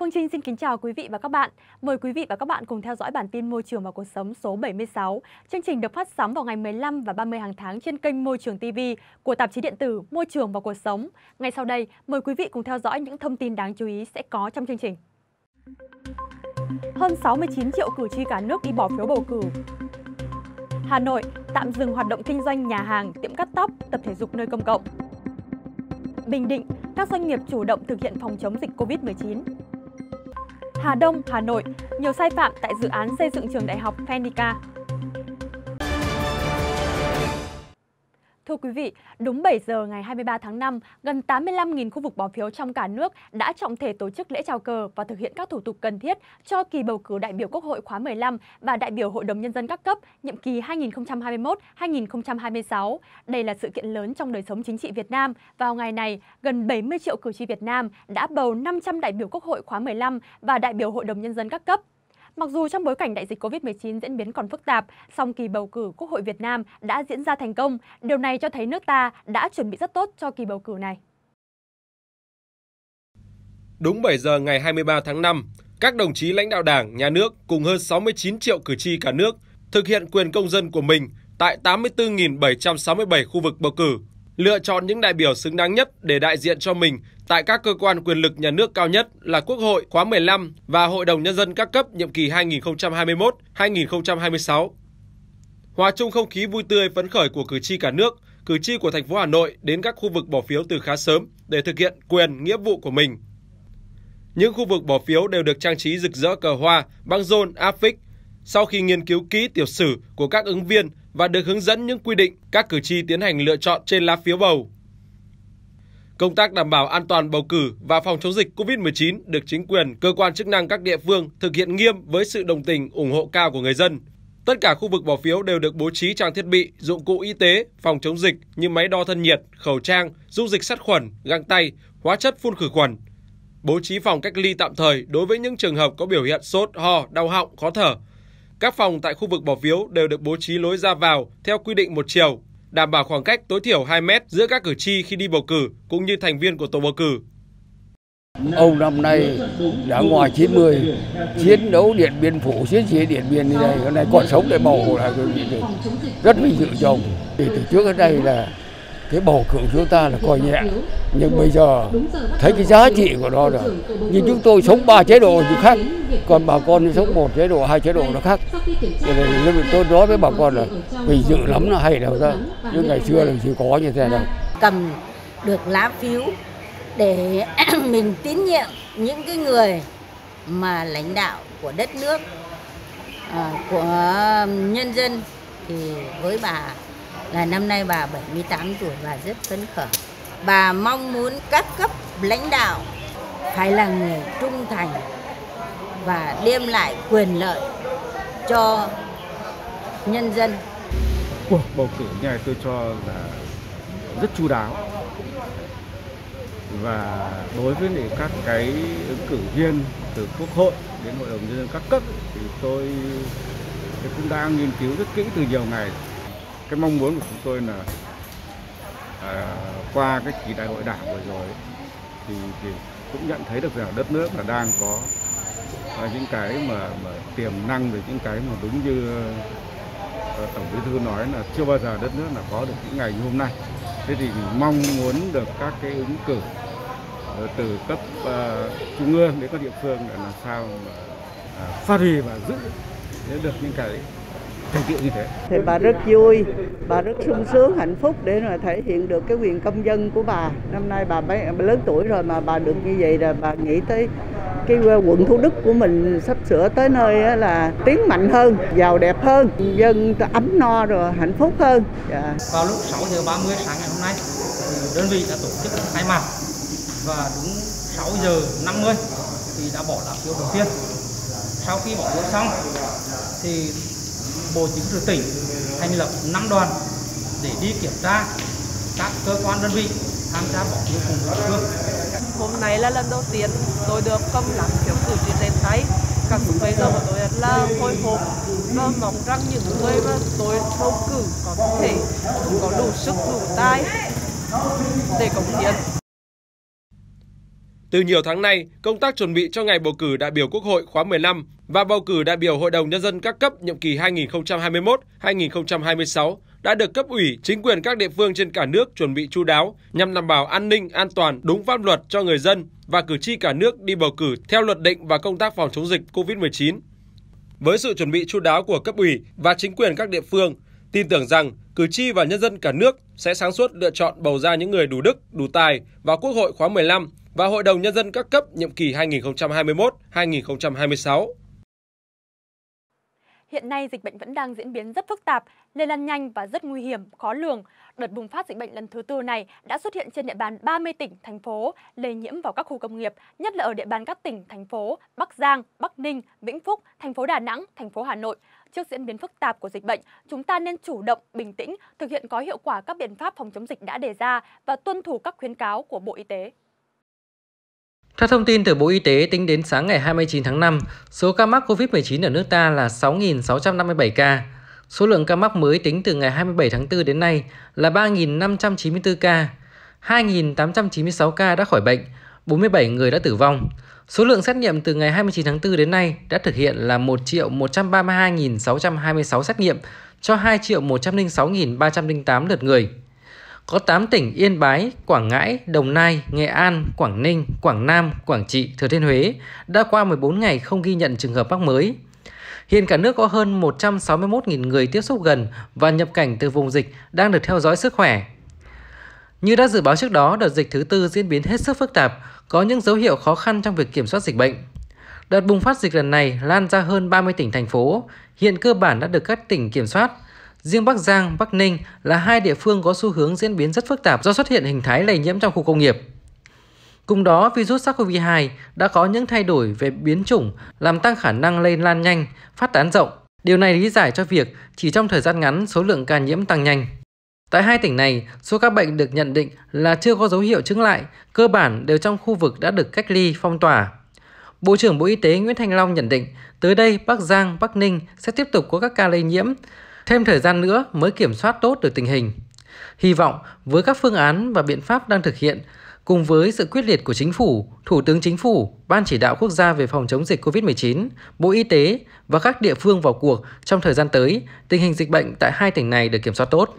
Phương Trinh xin kính chào quý vị và các bạn. Mời quý vị và các bạn cùng theo dõi bản tin Môi trường và cuộc sống số 76. Chương trình được phát sóng vào ngày 15 và 30 hàng tháng trên kênh Môi trường TV của tạp chí điện tử Môi trường và cuộc sống. Ngay sau đây, mời quý vị cùng theo dõi những thông tin đáng chú ý sẽ có trong chương trình. Hơn 69 triệu cử tri cả nước đi bỏ phiếu bầu cử. Hà Nội tạm dừng hoạt động kinh doanh nhà hàng, tiệm cắt tóc, tập thể dục nơi công cộng. Bình Định, các doanh nghiệp chủ động thực hiện phòng chống dịch Covid-19. Hà Đông, Hà Nội, nhiều sai phạm tại dự án xây dựng trường đại học Phenica. Thưa quý vị, đúng 7 giờ ngày 23 tháng 5, gần 85.000 khu vực bỏ phiếu trong cả nước đã trọng thể tổ chức lễ chào cờ và thực hiện các thủ tục cần thiết cho kỳ bầu cử đại biểu Quốc hội khóa 15 và đại biểu Hội đồng Nhân dân các cấp nhiệm kỳ 2021-2026. Đây là sự kiện lớn trong đời sống chính trị Việt Nam. Vào ngày này, gần 70 triệu cử tri Việt Nam đã bầu 500 đại biểu Quốc hội khóa 15 và đại biểu Hội đồng Nhân dân các cấp. Mặc dù trong bối cảnh đại dịch Covid-19 diễn biến còn phức tạp, song kỳ bầu cử Quốc hội Việt Nam đã diễn ra thành công. Điều này cho thấy nước ta đã chuẩn bị rất tốt cho kỳ bầu cử này. Đúng 7 giờ ngày 23 tháng 5, các đồng chí lãnh đạo Đảng, Nhà nước cùng hơn 69 triệu cử tri cả nước thực hiện quyền công dân của mình tại 84.767 khu vực bầu cử, lựa chọn những đại biểu xứng đáng nhất để đại diện cho mình tại các cơ quan quyền lực nhà nước cao nhất là Quốc hội khóa 15 và Hội đồng Nhân dân các cấp nhiệm kỳ 2021-2026. Hòa chung không khí vui tươi phấn khởi của cử tri cả nước, cử tri của thành phố Hà Nội đến các khu vực bỏ phiếu từ khá sớm để thực hiện quyền, nghĩa vụ của mình. Những khu vực bỏ phiếu đều được trang trí rực rỡ cờ hoa, băng rôn, áp phích. Sau khi nghiên cứu kỹ tiểu sử của các ứng viên và được hướng dẫn những quy định, các cử tri tiến hành lựa chọn trên lá phiếu bầu. Công tác đảm bảo an toàn bầu cử và phòng chống dịch Covid-19 được chính quyền, cơ quan chức năng các địa phương thực hiện nghiêm với sự đồng tình, ủng hộ cao của người dân. Tất cả khu vực bỏ phiếu đều được bố trí trang thiết bị, dụng cụ y tế, phòng chống dịch như máy đo thân nhiệt, khẩu trang, dung dịch sát khuẩn, găng tay, hóa chất phun khử khuẩn. Bố trí phòng cách ly tạm thời đối với những trường hợp có biểu hiện sốt, ho, đau họng, khó thở. Các phòng tại khu vực bỏ phiếu đều được bố trí lối ra vào theo quy định một chiều, đảm bảo khoảng cách tối thiểu 2 mét giữa các cử tri khi đi bầu cử cũng như thành viên của tổ bầu cử. Ông năm nay đã ngoài 90, chiến đấu Điện Biên Phủ, chiến sĩ Điện Biên như đây, hôm nay còn sống để bầu là rất vinh dự cho ông. Thì từ trước đến đây là cái bầu cử chúng ta là coi nhẹ, nhưng bây giờ thấy cái giá trị của nó rồi. Như chúng tôi sống 3 chế độ thì khác, còn bà con sống 1 chế độ, 2 chế độ nó khác. Cho nên tôi nói với bà con là vinh dự lắm, nó hay đâu ra, chứ ngày xưa là chỉ có như thế đâu. Cầm được lá phiếu để mình tín nhiệm những cái người mà lãnh đạo của đất nước, của nhân dân, thì với bà là năm nay bà 78 tuổi và rất phấn khởi. Bà mong muốn các cấp lãnh đạo phải là người trung thành và đem lại quyền lợi cho nhân dân. Cuộc bầu cử này tôi cho là rất chu đáo. Và đối với các cái ứng cử viên từ Quốc hội đến Hội đồng Nhân dân các cấp thì tôi cũng đã nghiên cứu rất kỹ từ nhiều ngày. Cái mong muốn của chúng tôi là qua cái kỳ đại hội đảng vừa rồi thì cũng nhận thấy được rằng đất nước là đang có những cái mà tiềm năng, rồi những cái mà đúng như Tổng Bí thư nói là chưa bao giờ đất nước là có được những ngày như hôm nay. Thế thì mình mong muốn được các cái ứng cử từ cấp trung ương đến các địa phương để làm sao mà phát huy và giữ được những cái thành tựu như thế. Thì bà rất vui, bà rất sung sướng, hạnh phúc để mà thể hiện được cái quyền công dân của bà. Năm nay bà lớn tuổi rồi mà bà được như vậy là bà nghĩ tới cái quận Thủ Đức của mình sắp sửa tới nơi là tiến mạnh hơn, giàu đẹp hơn, dân ấm no rồi hạnh phúc hơn. Vào lúc 6 giờ 30 sáng ngày hôm nay, đơn vị đã tổ chức khai mạc và đúng 6 giờ 50 thì đã bỏ lá phiếu đầu tiên. Sau khi bỏ phiếu xong thì Bộ Chính trị tỉnh thành lập 5 đoàn để đi kiểm tra các cơ quan đơn vị tham gia bỏ phiếu cùng địa phương. Hôm nay là lần đầu tiên tôi được cầm lá phiếu cử tri trên tay. Cảm xúc bây giờ của tôi rất là hồi hộp và mong rằng những người mà tôi bầu cử có thể có đủ sức đủ tài để cống hiến. Từ nhiều tháng nay, công tác chuẩn bị cho ngày bầu cử đại biểu Quốc hội khóa 15 và bầu cử đại biểu Hội đồng Nhân dân các cấp nhiệm kỳ 2021-2026 đã được cấp ủy, chính quyền các địa phương trên cả nước chuẩn bị chu đáo nhằm đảm bảo an ninh, an toàn, đúng pháp luật cho người dân và cử tri cả nước đi bầu cử theo luật định và công tác phòng chống dịch COVID-19. Với sự chuẩn bị chu đáo của cấp ủy và chính quyền các địa phương, tin tưởng rằng cử tri và nhân dân cả nước sẽ sáng suốt lựa chọn bầu ra những người đủ đức, đủ tài vào Quốc hội khóa 15 và Hội đồng Nhân dân các cấp nhiệm kỳ 2021-2026. Hiện nay, dịch bệnh vẫn đang diễn biến rất phức tạp, lây lan nhanh và rất nguy hiểm, khó lường. Đợt bùng phát dịch bệnh lần thứ tư này đã xuất hiện trên địa bàn 30 tỉnh, thành phố, lây nhiễm vào các khu công nghiệp, nhất là ở địa bàn các tỉnh, thành phố Bắc Giang, Bắc Ninh, Vĩnh Phúc, thành phố Đà Nẵng, thành phố Hà Nội. Trước diễn biến phức tạp của dịch bệnh, chúng ta nên chủ động, bình tĩnh, thực hiện có hiệu quả các biện pháp phòng chống dịch đã đề ra và tuân thủ các khuyến cáo của Bộ Y tế. Theo thông tin từ Bộ Y tế, tính đến sáng ngày 29 tháng 5, số ca mắc COVID-19 ở nước ta là 6.657 ca. Số lượng ca mắc mới tính từ ngày 27 tháng 4 đến nay là 3.594 ca. 2.896 ca đã khỏi bệnh, 47 người đã tử vong. Số lượng xét nghiệm từ ngày 29 tháng 4 đến nay đã thực hiện là 1.132.626 xét nghiệm cho 2.106.308 lượt người. Có 8 tỉnh Yên Bái, Quảng Ngãi, Đồng Nai, Nghệ An, Quảng Ninh, Quảng Nam, Quảng Trị, Thừa Thiên Huế đã qua 14 ngày không ghi nhận trường hợp mắc mới. Hiện cả nước có hơn 161.000 người tiếp xúc gần và nhập cảnh từ vùng dịch đang được theo dõi sức khỏe. Như đã dự báo trước đó, đợt dịch thứ tư diễn biến hết sức phức tạp, có những dấu hiệu khó khăn trong việc kiểm soát dịch bệnh. Đợt bùng phát dịch lần này lan ra hơn 30 tỉnh, thành phố, hiện cơ bản đã được các tỉnh kiểm soát. Riêng Bắc Giang, Bắc Ninh là hai địa phương có xu hướng diễn biến rất phức tạp do xuất hiện hình thái lây nhiễm trong khu công nghiệp. Cùng đó, virus SARS-CoV-2 đã có những thay đổi về biến chủng, làm tăng khả năng lây lan nhanh, phát tán rộng. Điều này lý giải cho việc chỉ trong thời gian ngắn số lượng ca nhiễm tăng nhanh. Tại hai tỉnh này, số ca bệnh được nhận định là chưa có dấu hiệu chững lại, cơ bản đều trong khu vực đã được cách ly, phong tỏa. Bộ trưởng Bộ Y tế Nguyễn Thanh Long nhận định, tới đây Bắc Giang, Bắc Ninh sẽ tiếp tục có các ca lây nhiễm, thêm thời gian nữa mới kiểm soát tốt được tình hình. Hy vọng với các phương án và biện pháp đang thực hiện, cùng với sự quyết liệt của Chính phủ, Thủ tướng Chính phủ, Ban Chỉ đạo Quốc gia về phòng chống dịch COVID-19, Bộ Y tế và các địa phương vào cuộc trong thời gian tới, tình hình dịch bệnh tại hai tỉnh này được kiểm soát tốt.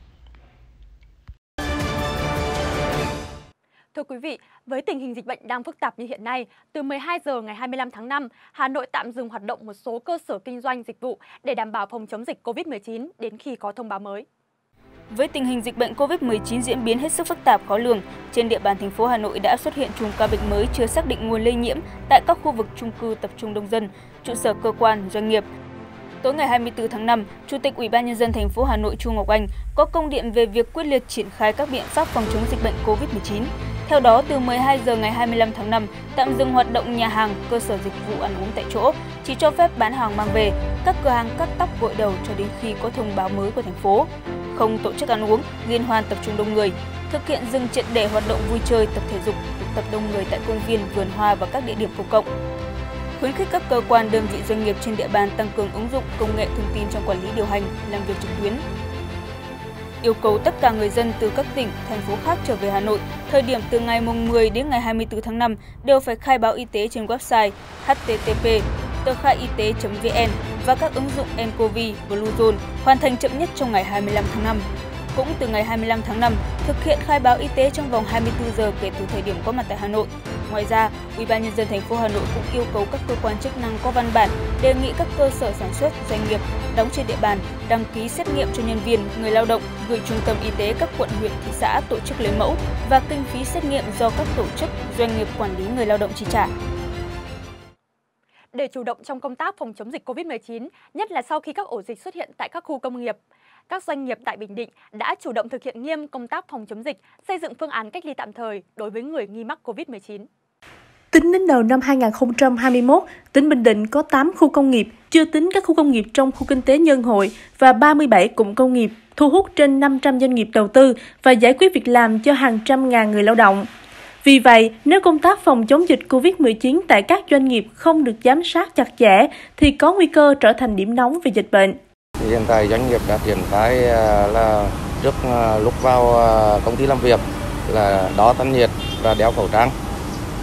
Thưa quý vị, với tình hình dịch bệnh đang phức tạp như hiện nay, từ 12 giờ ngày 25 tháng 5, Hà Nội tạm dừng hoạt động một số cơ sở kinh doanh dịch vụ để đảm bảo phòng chống dịch COVID-19 đến khi có thông báo mới. Với tình hình dịch bệnh COVID-19 diễn biến hết sức phức tạp khó lường, trên địa bàn thành phố Hà Nội đã xuất hiện chùm ca bệnh mới chưa xác định nguồn lây nhiễm tại các khu vực chung cư tập trung đông dân, trụ sở cơ quan, doanh nghiệp. Tối ngày 24 tháng 5, Chủ tịch Ủy ban Nhân dân thành phố Hà Nội Chu Ngọc Anh có công điện về việc quyết liệt triển khai các biện pháp phòng chống dịch bệnh COVID-19. Theo đó, từ 12 giờ ngày 25 tháng 5, tạm dừng hoạt động nhà hàng, cơ sở dịch vụ ăn uống tại chỗ, chỉ cho phép bán hàng mang về, các cửa hàng cắt tóc gội đầu cho đến khi có thông báo mới của thành phố. Không tổ chức ăn uống, liên hoan tập trung đông người, thực hiện dừng triệt để hoạt động vui chơi, tập thể dục, tụ tập đông người tại công viên, vườn hoa và các địa điểm công cộng. Khuyến khích các cơ quan, đơn vị, doanh nghiệp trên địa bàn tăng cường ứng dụng công nghệ thông tin trong quản lý điều hành, làm việc trực tuyến. Yêu cầu tất cả người dân từ các tỉnh, thành phố khác trở về Hà Nội, thời điểm từ ngày 10 đến ngày 24 tháng 5 đều phải khai báo y tế trên website http://tờkhaiyt.vn và các ứng dụng nCoV, Bluezone, hoàn thành chậm nhất trong ngày 25 tháng 5. Cũng từ ngày 25 tháng 5, thực hiện khai báo y tế trong vòng 24 giờ kể từ thời điểm có mặt tại Hà Nội. Ngoài ra, Ủy ban Nhân dân thành phố Hà Nội cũng yêu cầu các cơ quan chức năng có văn bản đề nghị các cơ sở sản xuất, doanh nghiệp đóng trên địa bàn đăng ký xét nghiệm cho nhân viên, người lao động, gửi trung tâm y tế các quận, huyện, thị xã tổ chức lấy mẫu và kinh phí xét nghiệm do các tổ chức, doanh nghiệp quản lý người lao động chi trả. Để chủ động trong công tác phòng chống dịch COVID-19, nhất là sau khi các ổ dịch xuất hiện tại các khu công nghiệp, các doanh nghiệp tại Bình Định đã chủ động thực hiện nghiêm công tác phòng chống dịch, xây dựng phương án cách ly tạm thời đối với người nghi mắc COVID-19. Tính đến đầu năm 2021, tỉnh Bình Định có 8 khu công nghiệp, chưa tính các khu công nghiệp trong khu kinh tế Nhân Hội và 37 cụm công nghiệp, thu hút trên 500 doanh nghiệp đầu tư và giải quyết việc làm cho hàng trăm ngàn người lao động. Vì vậy, nếu công tác phòng chống dịch COVID-19 tại các doanh nghiệp không được giám sát chặt chẽ, thì có nguy cơ trở thành điểm nóng về dịch bệnh. Hiện tại doanh nghiệp đã triển khai là trước lúc vào công ty làm việc là đo thân nhiệt và đeo khẩu trang.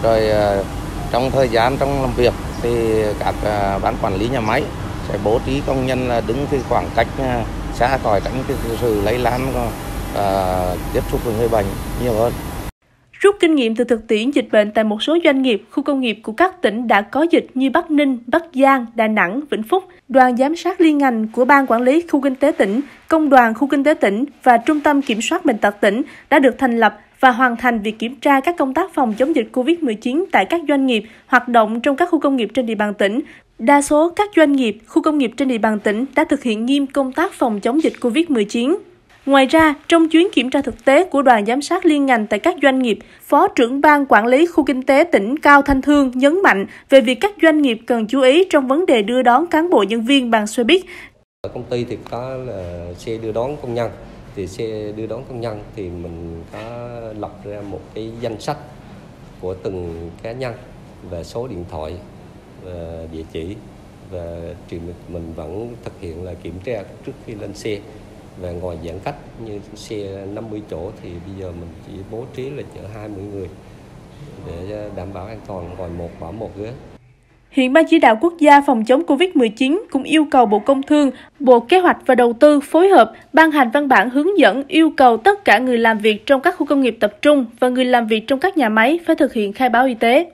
Rồi trong thời gian trong làm việc thì các ban quản lý nhà máy sẽ bố trí công nhân là đứng cái khoảng cách xa khỏi tránh cái sự lây lan tiếp xúc với người bệnh nhiều hơn. Rút kinh nghiệm từ thực tiễn dịch bệnh tại một số doanh nghiệp, khu công nghiệp của các tỉnh đã có dịch như Bắc Ninh, Bắc Giang, Đà Nẵng, Vĩnh Phúc, đoàn giám sát liên ngành của Ban Quản lý Khu Kinh tế tỉnh, Công đoàn Khu Kinh tế tỉnh và Trung tâm Kiểm soát Bệnh tật tỉnh đã được thành lập và hoàn thành việc kiểm tra các công tác phòng chống dịch COVID-19 tại các doanh nghiệp hoạt động trong các khu công nghiệp trên địa bàn tỉnh. Đa số các doanh nghiệp, khu công nghiệp trên địa bàn tỉnh đã thực hiện nghiêm công tác phòng chống dịch COVID-19. Ngoài ra, trong chuyến kiểm tra thực tế của đoàn giám sát liên ngành tại các doanh nghiệp, Phó trưởng Ban Quản lý Khu Kinh tế tỉnh Cao Thanh Thương nhấn mạnh về việc các doanh nghiệp cần chú ý trong vấn đề đưa đón cán bộ nhân viên bằng xe buýt. Ở công ty thì có là xe đưa đón công nhân, thì xe đưa đón công nhân thì mình có lập ra một cái danh sách của từng cá nhân và số điện thoại, và địa chỉ, và mình vẫn thực hiện là kiểm tra trước khi lên xe. Và ngồi giãn cách như xe 50 chỗ thì bây giờ mình chỉ bố trí là chở 20 người để đảm bảo an toàn, ngồi một bảo một ghế. Hiện Ban Chỉ đạo Quốc gia phòng chống COVID-19 cũng yêu cầu Bộ Công Thương, Bộ Kế hoạch và Đầu tư phối hợp ban hành văn bản hướng dẫn yêu cầu tất cả người làm việc trong các khu công nghiệp tập trung và người làm việc trong các nhà máy phải thực hiện khai báo y tế.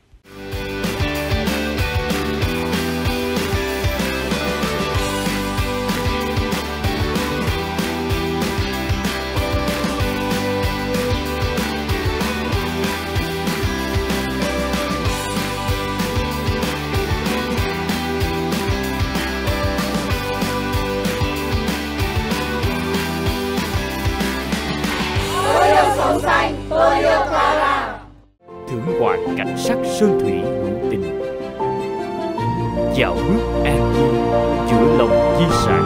Tôi yêu Clara. Thưởng ngoạn cảnh sắc sơn thủy hữu tình, dạo bước an nhiên giữa lòng di sản,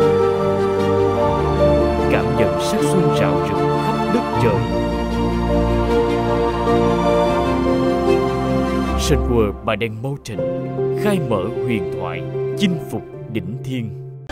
cảm nhận sắc xuân rạo rực khắp đất trời. Sun World by Dan Moulton khai mở huyền thoại, chinh phục đỉnh thiên.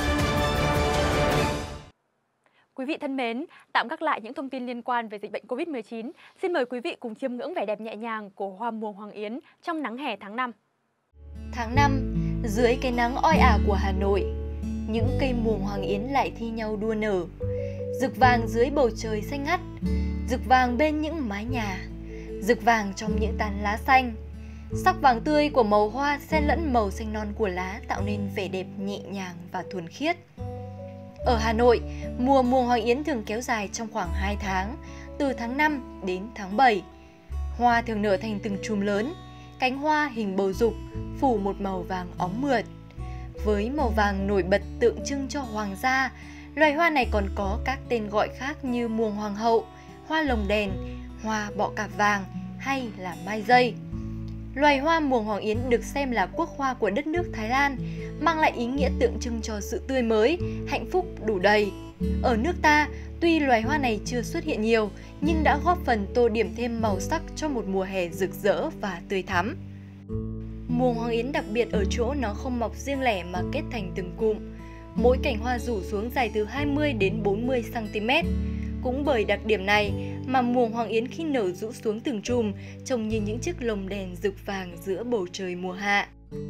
Quý vị thân mến, tạm gác lại những thông tin liên quan về dịch bệnh COVID-19. Xin mời quý vị cùng chiêm ngưỡng vẻ đẹp nhẹ nhàng của hoa mùa hoàng yến trong nắng hè tháng 5. Tháng 5, dưới cái nắng oi ả của Hà Nội, những cây mùa hoàng yến lại thi nhau đua nở. Rực vàng dưới bầu trời xanh ngắt, rực vàng bên những mái nhà, rực vàng trong những tán lá xanh. Sắc vàng tươi của màu hoa xen lẫn màu xanh non của lá tạo nên vẻ đẹp nhẹ nhàng và thuần khiết. Ở Hà Nội, mùa hoàng yến thường kéo dài trong khoảng 2 tháng, từ tháng 5 đến tháng 7. Hoa thường nở thành từng chùm lớn, cánh hoa hình bầu dục, phủ một màu vàng óng mượt. Với màu vàng nổi bật tượng trưng cho hoàng gia, loài hoa này còn có các tên gọi khác như muồng hoàng hậu, hoa lồng đèn, hoa bọ cạp vàng hay là mai dây. Loài hoa muồng hoàng yến được xem là quốc hoa của đất nước Thái Lan, mang lại ý nghĩa tượng trưng cho sự tươi mới, hạnh phúc đủ đầy. Ở nước ta, tuy loài hoa này chưa xuất hiện nhiều, nhưng đã góp phần tô điểm thêm màu sắc cho một mùa hè rực rỡ và tươi thắm. Muồng hoàng yến đặc biệt ở chỗ nó không mọc riêng lẻ mà kết thành từng cụm. Mỗi cành hoa rủ xuống dài từ 20 đến 40 cm. Cũng bởi đặc điểm này mà muồng hoàng yến khi nở rũ xuống từng chùm trông như những chiếc lồng đèn rực vàng giữa bầu trời mùa hạ.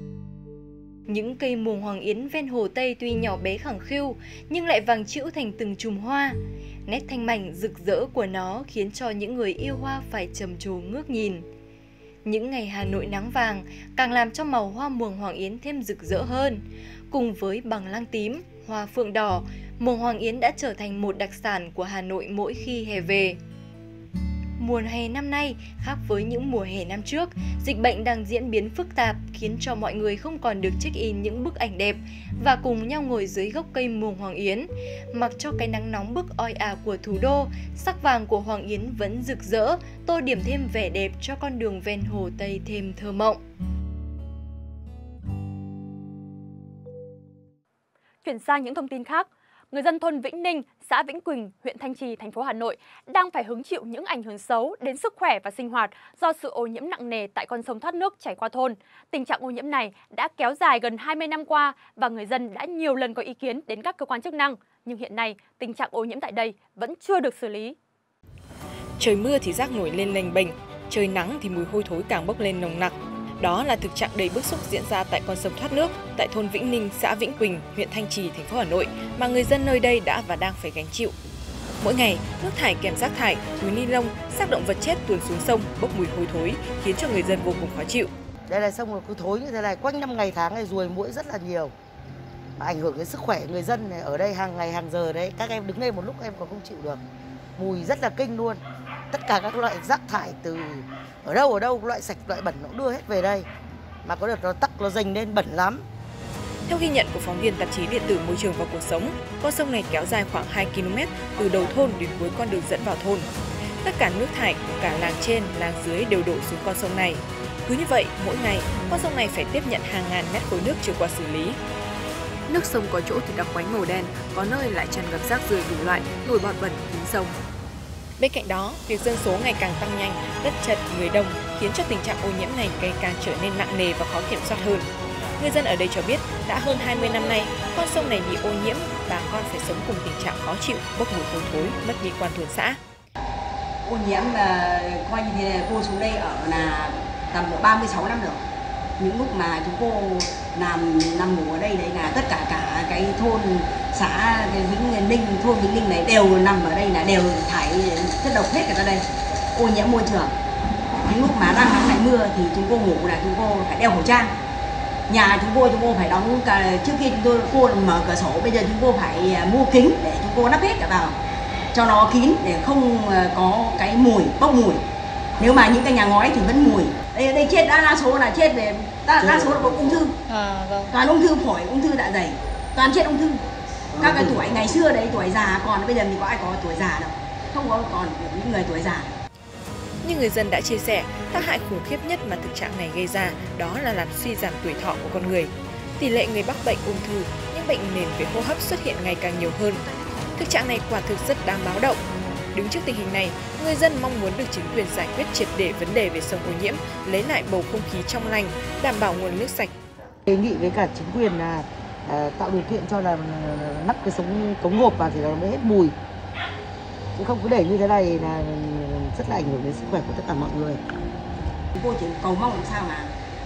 Những cây muồng hoàng yến ven hồ Tây tuy nhỏ bé khẳng khiu nhưng lại vàng trĩu thành từng chùm hoa. Nét thanh mảnh rực rỡ của nó khiến cho những người yêu hoa phải trầm trồ ngước nhìn. Những ngày Hà Nội nắng vàng càng làm cho màu hoa muồng hoàng yến thêm rực rỡ hơn. Cùng với bằng lăng tím, hoa phượng đỏ, muồng hoàng yến đã trở thành một đặc sản của Hà Nội mỗi khi hè về. Mùa hè năm nay khác với những mùa hè năm trước, dịch bệnh đang diễn biến phức tạp khiến cho mọi người không còn được check-in những bức ảnh đẹp và cùng nhau ngồi dưới gốc cây muồng hoàng yến. Mặc cho cái nắng nóng bức oi ả của thủ đô, sắc vàng của hoàng yến vẫn rực rỡ, tô điểm thêm vẻ đẹp cho con đường ven hồ Tây thêm thơ mộng. Chuyển sang những thông tin khác, người dân thôn Vĩnh Ninh, xã Vĩnh Quỳnh, huyện Thanh Trì, thành phố Hà Nội đang phải hứng chịu những ảnh hưởng xấu đến sức khỏe và sinh hoạt do sự ô nhiễm nặng nề tại con sông thoát nước chảy qua thôn. Tình trạng ô nhiễm này đã kéo dài gần 20 năm qua và người dân đã nhiều lần có ý kiến đến các cơ quan chức năng, nhưng hiện nay tình trạng ô nhiễm tại đây vẫn chưa được xử lý. Trời mưa thì rác nổi lên lềnh bềnh, trời nắng thì mùi hôi thối càng bốc lên nồng nặc. Đó là thực trạng đầy bức xúc diễn ra tại con sông thoát nước tại thôn Vĩnh Ninh, xã Vĩnh Quỳnh, huyện Thanh Trì, thành phố Hà Nội mà người dân nơi đây đã và đang phải gánh chịu. Mỗi ngày, nước thải kèm rác thải, túi ni lông, xác động vật chết tuồn xuống sông bốc mùi hôi thối khiến cho người dân vô cùng khó chịu. Đây là sông cứ thối như thế này, quanh năm ngày tháng này ruồi muỗi rất là nhiều. Ảnh hưởng đến sức khỏe người dân này, ở đây hàng ngày hàng giờ đấy, các em đứng đây một lúc em còn không chịu được. Mùi rất là kinh luôn. Tất cả các loại rác thải từ ở đâu, loại sạch loại bẩn nó đưa hết về đây. Mà có được nó tắc nó dành lên bẩn lắm. Theo ghi nhận của phóng viên tạp chí điện tử Môi trường và Cuộc sống, con sông này kéo dài khoảng 2 km từ đầu thôn đến cuối con đường dẫn vào thôn. Tất cả nước thải của cả làng trên, làng dưới đều đổ xuống con sông này. Cứ như vậy, mỗi ngày, con sông này phải tiếp nhận hàng ngàn mét khối nước chưa qua xử lý. Nước sông có chỗ thì đặc quánh màu đen, có nơi lại tràn ngập rác rưởi đủ loại, nổi bọt bẩn kín sông. Bên cạnh đó, việc dân số ngày càng tăng nhanh, đất chật, người đông khiến cho tình trạng ô nhiễm này ngày càng trở nên nặng nề và khó kiểm soát hơn. Người dân ở đây cho biết, đã hơn 20 năm nay, con sông này bị ô nhiễm, bà con phải sống cùng tình trạng khó chịu, bốc mùi hôi thối, mất mỹ quan thôn xã. Ô nhiễm là coi như thế này, cô xuống đây ở là tầm 36 năm rồi. Những lúc mà chúng cô nằm ngủ ở đây đấy là tất cả cái thôn xã Vĩnh Ninh, thôn Vĩnh Ninh này đều nằm ở đây là đều thải chất độc hết cả ra đây, ô nhiễm môi trường. Những lúc mà đang nắng hay mưa thì chúng cô ngủ là chúng cô phải đeo khẩu trang. Nhà chúng cô phải đóng cả, trước khi cô mở cửa sổ, bây giờ chúng cô phải mua kính để chúng cô lắp hết cả vào cho nó kín để không có cái mùi, bốc mùi. Nếu mà những cái nhà ngói thì vẫn mùi. Đây chết đa số là chết về đa số là có ung thư. Toàn ung thư phổi, ung thư dạ dày, toàn chết ung thư. Các cái tuổi ngày xưa đấy, tuổi già, còn bây giờ thì có ai có tuổi già đâu, không có còn những người tuổi già. Như người dân đã chia sẻ, tác hại khủng khiếp nhất mà thực trạng này gây ra đó là làm suy giảm tuổi thọ của con người. Tỷ lệ người mắc bệnh ung thư, những bệnh nền về hô hấp xuất hiện ngày càng nhiều hơn. Thực trạng này quả thực rất đáng báo động. Đứng trước tình hình này, người dân mong muốn được chính quyền giải quyết triệt để vấn đề về sông ô nhiễm, lấy lại bầu không khí trong lành, đảm bảo nguồn nước sạch. Đề nghị với cả chính quyền là tạo điều kiện cho là nắp cái cống hộp vào thì nó mới hết mùi. Chứ không cứ để như thế này là rất là ảnh hưởng đến sức khỏe của tất cả mọi người. Chúng tôi chỉ cầu mong làm sao mà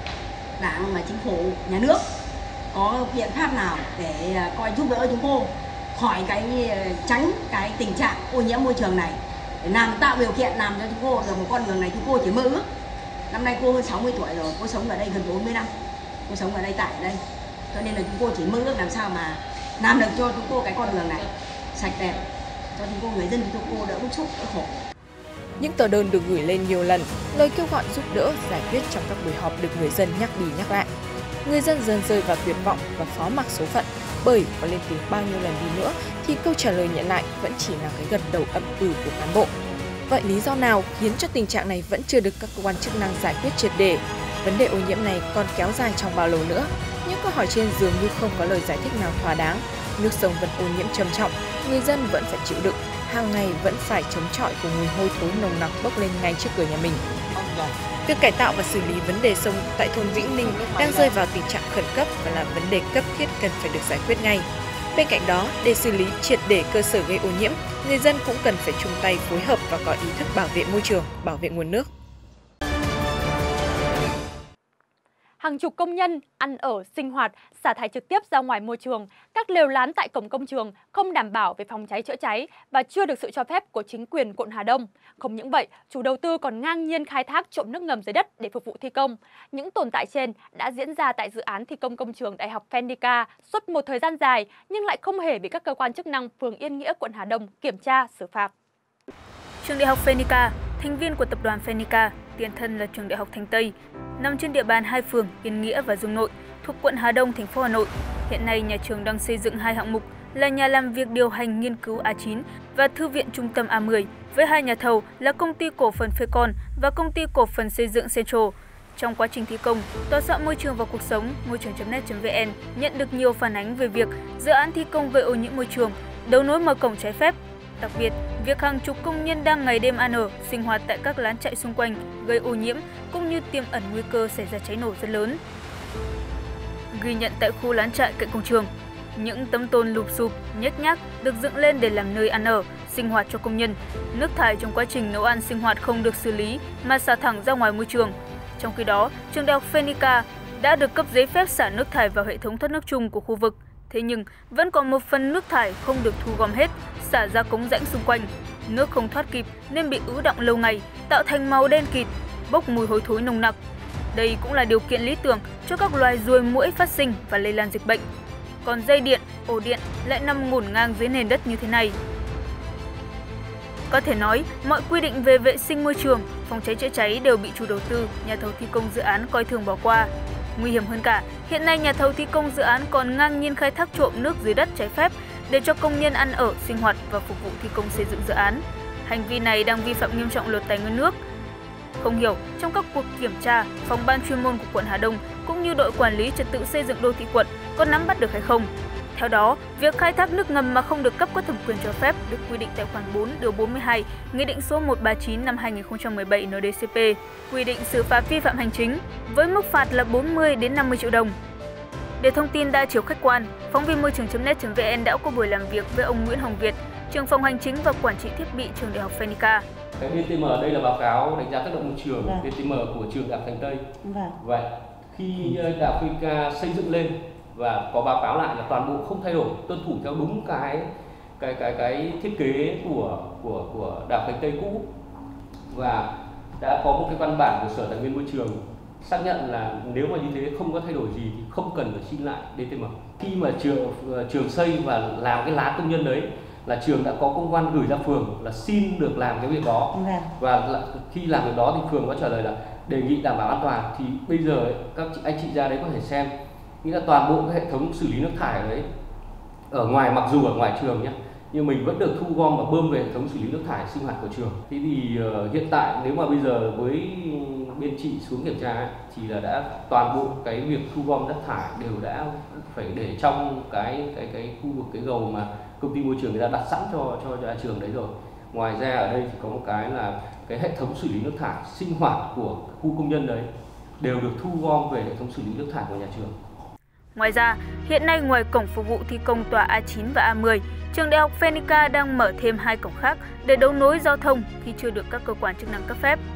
Đảng và chính phủ, nhà nước có biện pháp nào để coi giúp đỡ chúng cô khỏi tránh cái tình trạng ô nhiễm môi trường này, để tạo điều kiện làm cho chúng cô được một con đường này. Chúng cô chỉ mơ ước. Năm nay cô hơn 60 tuổi rồi, cô sống ở đây gần 40 năm, cô sống ở đây tại đây, cho nên là chúng cô chỉ mơ ước làm sao mà làm được cho chúng cô cái con đường này sạch đẹp, cho chúng cô, người dân chúng cô đỡ bức xúc, đỡ khổ. Những tờ đơn được gửi lên nhiều lần, lời kêu gọi giúp đỡ, giải quyết trong các buổi họp được người dân nhắc đi nhắc lại. Người dân dần rơi vào tuyệt vọng và phó mặc số phận, bởi có lên tiếng bao nhiêu lần đi nữa thì câu trả lời nhận lại vẫn chỉ là cái gật đầu ậm ừ của cán bộ. Vậy lý do nào khiến cho tình trạng này vẫn chưa được các cơ quan chức năng giải quyết triệt để? Vấn đề ô nhiễm này còn kéo dài trong bao lâu nữa? Những câu hỏi trên dường như không có lời giải thích nào thỏa đáng. Nước sông vẫn ô nhiễm trầm trọng, người dân vẫn phải chịu đựng, hàng ngày vẫn phải chống chọi cùng mùi hôi thối nồng nặc bốc lên ngay trước cửa nhà mình. Việc cải tạo và xử lý vấn đề sông tại thôn Vĩnh Ninh đang rơi vào tình trạng khẩn cấp và là vấn đề cấp thiết cần phải được giải quyết ngay. Bên cạnh đó, để xử lý triệt để cơ sở gây ô nhiễm, người dân cũng cần phải chung tay phối hợp và có ý thức bảo vệ môi trường, bảo vệ nguồn nước. Hàng chục công nhân ăn ở, sinh hoạt, xả thải trực tiếp ra ngoài môi trường, các lều lán tại cổng công trường không đảm bảo về phòng cháy chữa cháy và chưa được sự cho phép của chính quyền quận Hà Đông. Không những vậy, chủ đầu tư còn ngang nhiên khai thác trộm nước ngầm dưới đất để phục vụ thi công. Những tồn tại trên đã diễn ra tại dự án thi công công trường Đại học Phenica suốt một thời gian dài nhưng lại không hề bị các cơ quan chức năng phường Yên Nghĩa, quận Hà Đông kiểm tra, xử phạt. Trường Đại học Phenica, thành viên của tập đoàn Phenica, tiền thân là trường Đại học Thành Tây, nằm trên địa bàn hai phường Yên Nghĩa và Dương Nội, thuộc quận Hà Đông, thành phố Hà Nội. Hiện nay, nhà trường đang xây dựng hai hạng mục là nhà làm việc điều hành nghiên cứu A9 và thư viện trung tâm A10, với hai nhà thầu là công ty cổ phần Fecon và công ty cổ phần xây dựng Central. Trong quá trình thi công, tòa soạn Môi trường và Cuộc sống, môi trường.net.vn nhận được nhiều phản ánh về việc dự án thi công gây ô nhiễm môi trường, đấu nối mở cổng trái phép. Đặc biệt, việc hàng chục công nhân đang ngày đêm ăn ở, sinh hoạt tại các lán trại xung quanh gây ô nhiễm cũng như tiềm ẩn nguy cơ xảy ra cháy nổ rất lớn. Ghi nhận tại khu lán trại cạnh công trường, những tấm tôn lụp xụp, nhếch nhác được dựng lên để làm nơi ăn ở, sinh hoạt cho công nhân. Nước thải trong quá trình nấu ăn sinh hoạt không được xử lý mà xả thẳng ra ngoài môi trường. Trong khi đó, trường Đại học Phenica đã được cấp giấy phép xả nước thải vào hệ thống thoát nước chung của khu vực. Thế nhưng, vẫn còn một phần nước thải không được thu gom hết, xả ra cống rãnh xung quanh. Nước không thoát kịp nên bị ứ đọng lâu ngày, tạo thành màu đen kịt, bốc mùi hôi thối nồng nặc. Đây cũng là điều kiện lý tưởng cho các loài ruồi muỗi phát sinh và lây lan dịch bệnh. Còn dây điện, ổ điện lại nằm ngổn ngang dưới nền đất như thế này. Có thể nói, mọi quy định về vệ sinh môi trường, phòng cháy chữa cháy đều bị chủ đầu tư, nhà thầu thi công dự án coi thường bỏ qua. Nguy hiểm hơn cả, hiện nay nhà thầu thi công dự án còn ngang nhiên khai thác trộm nước dưới đất trái phép để cho công nhân ăn ở, sinh hoạt và phục vụ thi công xây dựng dự án. Hành vi này đang vi phạm nghiêm trọng luật tài nguyên nước. Không hiểu, trong các cuộc kiểm tra, phòng ban chuyên môn của quận Hà Đông cũng như đội quản lý trật tự xây dựng đô thị quận có nắm bắt được hay không? Theo đó, việc khai thác nước ngầm mà không được cấp có thẩm quyền cho phép được quy định tại khoản 4 điều 42 Nghị định số 139 năm 2017 NĐ-CP, quy định xử phạt vi phạm hành chính với mức phạt là 40 đến 50 triệu đồng. Để thông tin đa chiều khách quan, phóng viên môi trường.net.vn đã có buổi làm việc với ông Nguyễn Hồng Việt, trưởng phòng hành chính và quản trị thiết bị trường Đại học Phenica. Cái DTM đây là báo cáo đánh giá tác động môi trường DTM của trường Đại học Thành Tây. Vậy khi Đại học Phenica xây dựng lên và có báo cáo lại là toàn bộ không thay đổi, tuân thủ theo đúng cái thiết kế của Đại học Thành Tây cũ, và đã có một cái văn bản của Sở Tài nguyên Môi trường xác nhận là nếu mà như thế không có thay đổi gì thì không cần phải xin lại DTM. Khi mà trường xây và làm cái lá công nhân đấy là trường đã có công văn gửi ra phường là xin được làm cái việc đó, và khi làm việc đó thì phường có trả lời là đề nghị đảm bảo an toàn. Thì bây giờ các anh chị ra đấy có thể xem, nghĩa là toàn bộ cái hệ thống xử lý nước thải ở đấy ở ngoài, mặc dù ở ngoài trường nhé, nhưng mình vẫn được thu gom và bơm về hệ thống xử lý nước thải sinh hoạt của trường. Thế thì hiện tại nếu mà bây giờ với bên chị xuống kiểm tra ấy, thì là đã toàn bộ cái việc thu gom đất thải đều đã phải để trong cái khu vực cái gầu mà công ty môi trường người ta đặt sẵn cho trường đấy rồi. Ngoài ra ở đây thì có một cái là cái hệ thống xử lý nước thải sinh hoạt của khu công nhân đấy đều được thu gom về hệ thống xử lý nước thải của nhà trường. Ngoài ra, hiện nay ngoài cổng phục vụ thi công tòa A9 và A10, trường Đại học Phenica đang mở thêm 2 cổng khác để đấu nối giao thông khi chưa được các cơ quan chức năng cấp phép.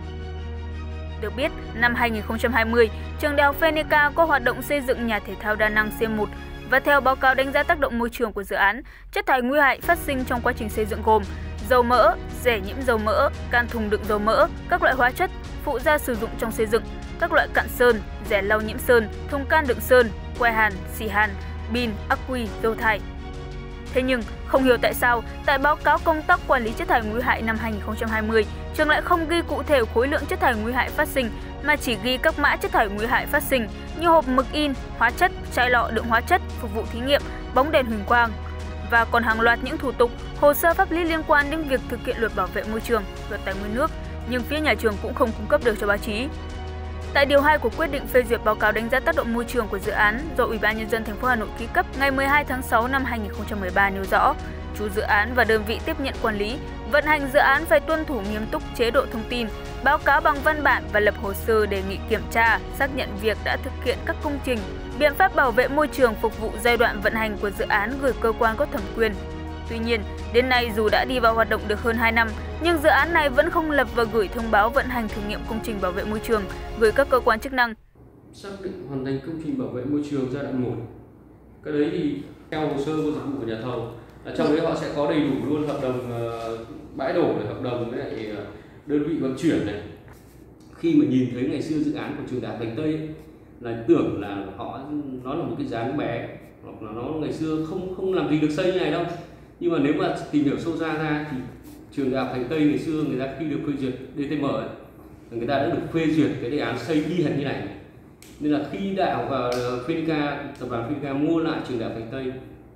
Được biết, năm 2020, trường Đại học Phenica có hoạt động xây dựng nhà thể thao đa năng C1, và theo báo cáo đánh giá tác động môi trường của dự án, chất thải nguy hại phát sinh trong quá trình xây dựng gồm dầu mỡ, rẻ nhiễm dầu mỡ, can thùng đựng dầu mỡ, các loại hóa chất, phụ gia sử dụng trong xây dựng, các loại cặn sơn, rẻ lau nhiễm sơn, thùng can đựng sơn, que hàn, xì hàn, pin, ắc quy, dầu thải. Thế nhưng, không hiểu tại sao, tại báo cáo công tác quản lý chất thải nguy hại năm 2020, trường lại không ghi cụ thể khối lượng chất thải nguy hại phát sinh, mà chỉ ghi các mã chất thải nguy hại phát sinh như hộp mực in, hóa chất, chai lọ đựng hóa chất, phục vụ thí nghiệm, bóng đèn huỳnh quang. Và còn hàng loạt những thủ tục, hồ sơ pháp lý liên quan đến việc thực hiện luật bảo vệ môi trường, luật tài nguyên nước, nhưng phía nhà trường cũng không cung cấp được cho báo chí. Tại điều 2 của quyết định phê duyệt báo cáo đánh giá tác động môi trường của dự án do Ủy ban Nhân dân thành phố Hà Nội ký cấp ngày 12 tháng 6 năm 2013 nêu rõ, chủ dự án và đơn vị tiếp nhận quản lý, vận hành dự án phải tuân thủ nghiêm túc chế độ thông tin, báo cáo bằng văn bản và lập hồ sơ đề nghị kiểm tra, xác nhận việc đã thực hiện các công trình, biện pháp bảo vệ môi trường phục vụ giai đoạn vận hành của dự án gửi cơ quan có thẩm quyền. Tuy nhiên, đến nay dù đã đi vào hoạt động được hơn 2 năm, nhưng dự án này vẫn không lập và gửi thông báo vận hành thử nghiệm công trình bảo vệ môi trường gửi các cơ quan chức năng. Xác định hoàn thành công trình bảo vệ môi trường giai đoạn 1. Cái đấy thì theo hồ sơ của dịch vụ của nhà thầu, trong đấy họ sẽ có đầy đủ luôn hợp đồng bãi đổ này, hợp đồng với lại đơn vị vận chuyển này. Khi mà nhìn thấy ngày xưa dự án của trường Đại học Thành Tây ấy, là tưởng là nó là một cái dáng bé, hoặc là nó ngày xưa không làm gì được xây như này đâu. Nhưng mà nếu mà tìm hiểu sâu ra thì trường Đại học Thành Tây ngày xưa người ta khi được phê duyệt DTM ấy, người ta đã được phê duyệt cái đề án xây y hệt như này. Nên là khi Đại học Phenica, tập đoàn Phenica mua lại trường Đại học Thành Tây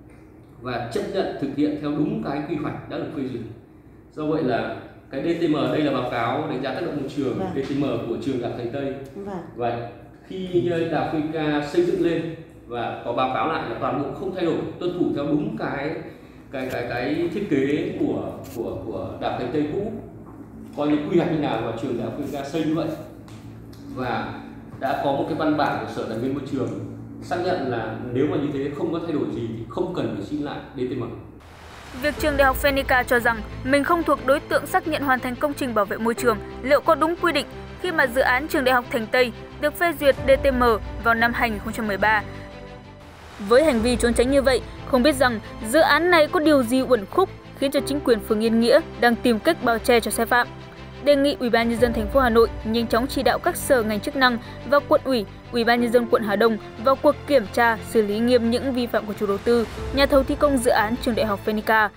và chấp nhận thực hiện theo đúng cái quy hoạch đã được phê duyệt. Do vậy là cái DTM đây là báo cáo đánh giá tác động môi trường DTM của trường Đại học Thành Tây. Vậy khi Đại học Phenica xây dựng lên và có báo cáo lại là toàn bộ không thay đổi, tuân thủ theo đúng cái thiết kế của Đại học Thành Tây cũ, coi như quy hoạch như nào và trường Đại học Phenica xây như vậy, và đã có một cái văn bản của Sở Tài nguyên Môi trường xác nhận là nếu mà như thế không có thay đổi gì thì không cần phải xin lại DTM. Việc trường Đại học Phenica cho rằng mình không thuộc đối tượng xác nhận hoàn thành công trình bảo vệ môi trường liệu có đúng quy định khi mà dự án trường Đại học Thành Tây được phê duyệt DTM vào năm 2013. Với hành vi trốn tránh như vậy, không biết rằng dự án này có điều gì uẩn khúc khiến cho chính quyền phường Yên Nghĩa đang tìm cách bao che cho sai phạm. Đề nghị Ủy ban nhân dân thành phố Hà Nội nhanh chóng chỉ đạo các sở ngành chức năng và quận ủy, Ủy ban nhân dân quận Hà Đông vào cuộc kiểm tra, xử lý nghiêm những vi phạm của chủ đầu tư, nhà thầu thi công dự án trường Đại học Phenica.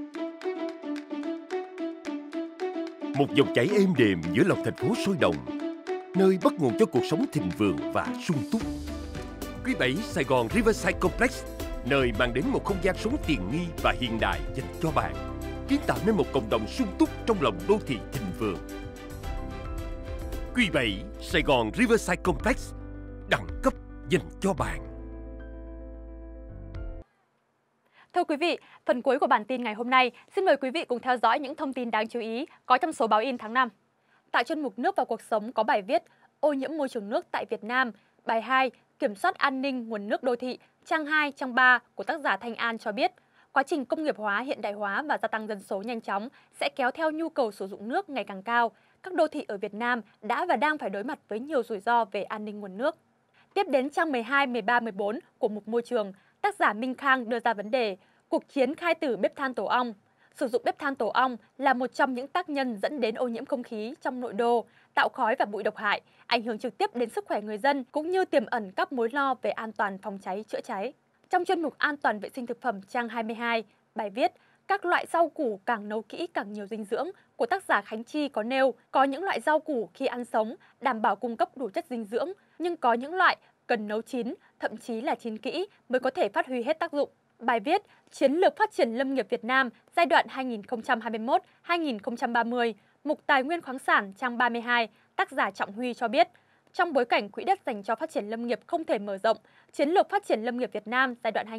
Một dòng chảy êm đềm giữa lòng thành phố sôi động, nơi bắt nguồn cho cuộc sống thịnh vượng và sung túc. Quý 7 Sài Gòn Riverside Complex, nơi mang đến một không gian sống tiện nghi và hiện đại dành cho bạn, kiến tạo nên một cộng đồng sung túc trong lòng đô thị thịnh vượng. Q7 Sài Gòn Riverside Complex, đẳng cấp dành cho bạn. Thưa quý vị, phần cuối của bản tin ngày hôm nay, xin mời quý vị cùng theo dõi những thông tin đáng chú ý có trong số báo in tháng 5. Tại chuyên mục Nước và Cuộc sống có bài viết Ô nhiễm môi trường nước tại Việt Nam, bài 2 Kiểm soát an ninh nguồn nước đô thị, trang 2, trang 3 của tác giả Thanh An cho biết, quá trình công nghiệp hóa, hiện đại hóa và gia tăng dân số nhanh chóng sẽ kéo theo nhu cầu sử dụng nước ngày càng cao. Các đô thị ở Việt Nam đã và đang phải đối mặt với nhiều rủi ro về an ninh nguồn nước. Tiếp đến trang 12, 13, 14 của mục Môi trường, tác giả Minh Khang đưa ra vấn đề cuộc chiến khai tử bếp than tổ ong. Sử dụng bếp than tổ ong là một trong những tác nhân dẫn đến ô nhiễm không khí trong nội đô, tạo khói và bụi độc hại, ảnh hưởng trực tiếp đến sức khỏe người dân cũng như tiềm ẩn các mối lo về an toàn phòng cháy chữa cháy. Trong chuyên mục An toàn vệ sinh thực phẩm trang 22, bài viết Các loại rau củ càng nấu kỹ càng nhiều dinh dưỡng của tác giả Khánh Chi có nêu có những loại rau củ khi ăn sống đảm bảo cung cấp đủ chất dinh dưỡng, nhưng có những loại cần nấu chín, thậm chí là chín kỹ mới có thể phát huy hết tác dụng. Bài viết Chiến lược phát triển lâm nghiệp Việt Nam giai đoạn 2021-2030, mục Tài nguyên khoáng sản trang 32, tác giả Trọng Huy cho biết, trong bối cảnh quỹ đất dành cho phát triển lâm nghiệp không thể mở rộng, Chiến lược phát triển lâm nghiệp Việt Nam giai đoạn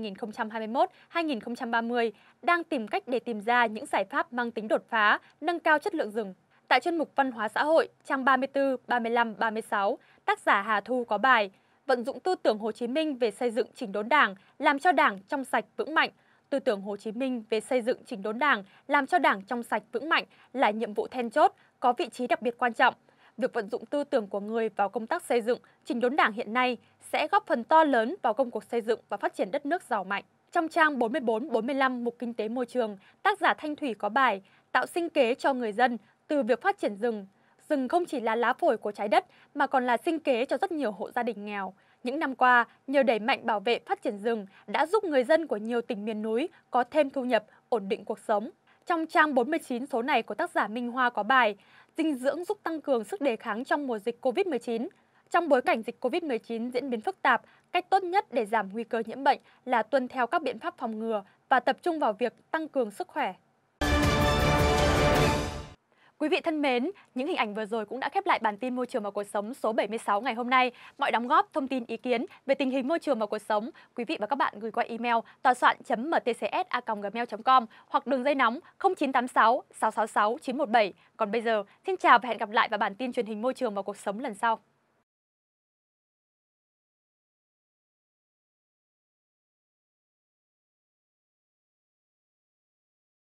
2021-2030 đang tìm cách để tìm ra những giải pháp mang tính đột phá, nâng cao chất lượng rừng. Tại chuyên mục Văn hóa xã hội trang 34, 35, 36, tác giả Hà Thu có bài Vận dụng tư tưởng Hồ Chí Minh về xây dựng chỉnh đốn Đảng, làm cho Đảng trong sạch vững mạnh. Tư tưởng Hồ Chí Minh về xây dựng chỉnh đốn Đảng, làm cho Đảng trong sạch vững mạnh là nhiệm vụ then chốt, có vị trí đặc biệt quan trọng. Việc vận dụng tư tưởng của người vào công tác xây dựng, chỉnh đốn Đảng hiện nay sẽ góp phần to lớn vào công cuộc xây dựng và phát triển đất nước giàu mạnh. Trong trang 44-45 mục Kinh tế môi trường, tác giả Thanh Thủy có bài Tạo sinh kế cho người dân từ việc phát triển rừng. Rừng không chỉ là lá phổi của trái đất mà còn là sinh kế cho rất nhiều hộ gia đình nghèo. Những năm qua, nhờ đẩy mạnh bảo vệ phát triển rừng đã giúp người dân của nhiều tỉnh miền núi có thêm thu nhập, ổn định cuộc sống. Trong trang 49 số này của tác giả Minh Hoa có bài Dinh dưỡng giúp tăng cường sức đề kháng trong mùa dịch Covid-19. Trong bối cảnh dịch Covid-19 diễn biến phức tạp, cách tốt nhất để giảm nguy cơ nhiễm bệnh là tuân theo các biện pháp phòng ngừa và tập trung vào việc tăng cường sức khỏe. Quý vị thân mến, những hình ảnh vừa rồi cũng đã khép lại bản tin Môi trường và Cuộc sống số 76 ngày hôm nay. Mọi đóng góp, thông tin, ý kiến về tình hình môi trường và cuộc sống, quý vị và các bạn gửi qua email tòa soạn.mtcs@gmail.com hoặc đường dây nóng 0986 666 917. Còn bây giờ, xin chào và hẹn gặp lại vào bản tin truyền hình Môi trường và Cuộc sống lần sau.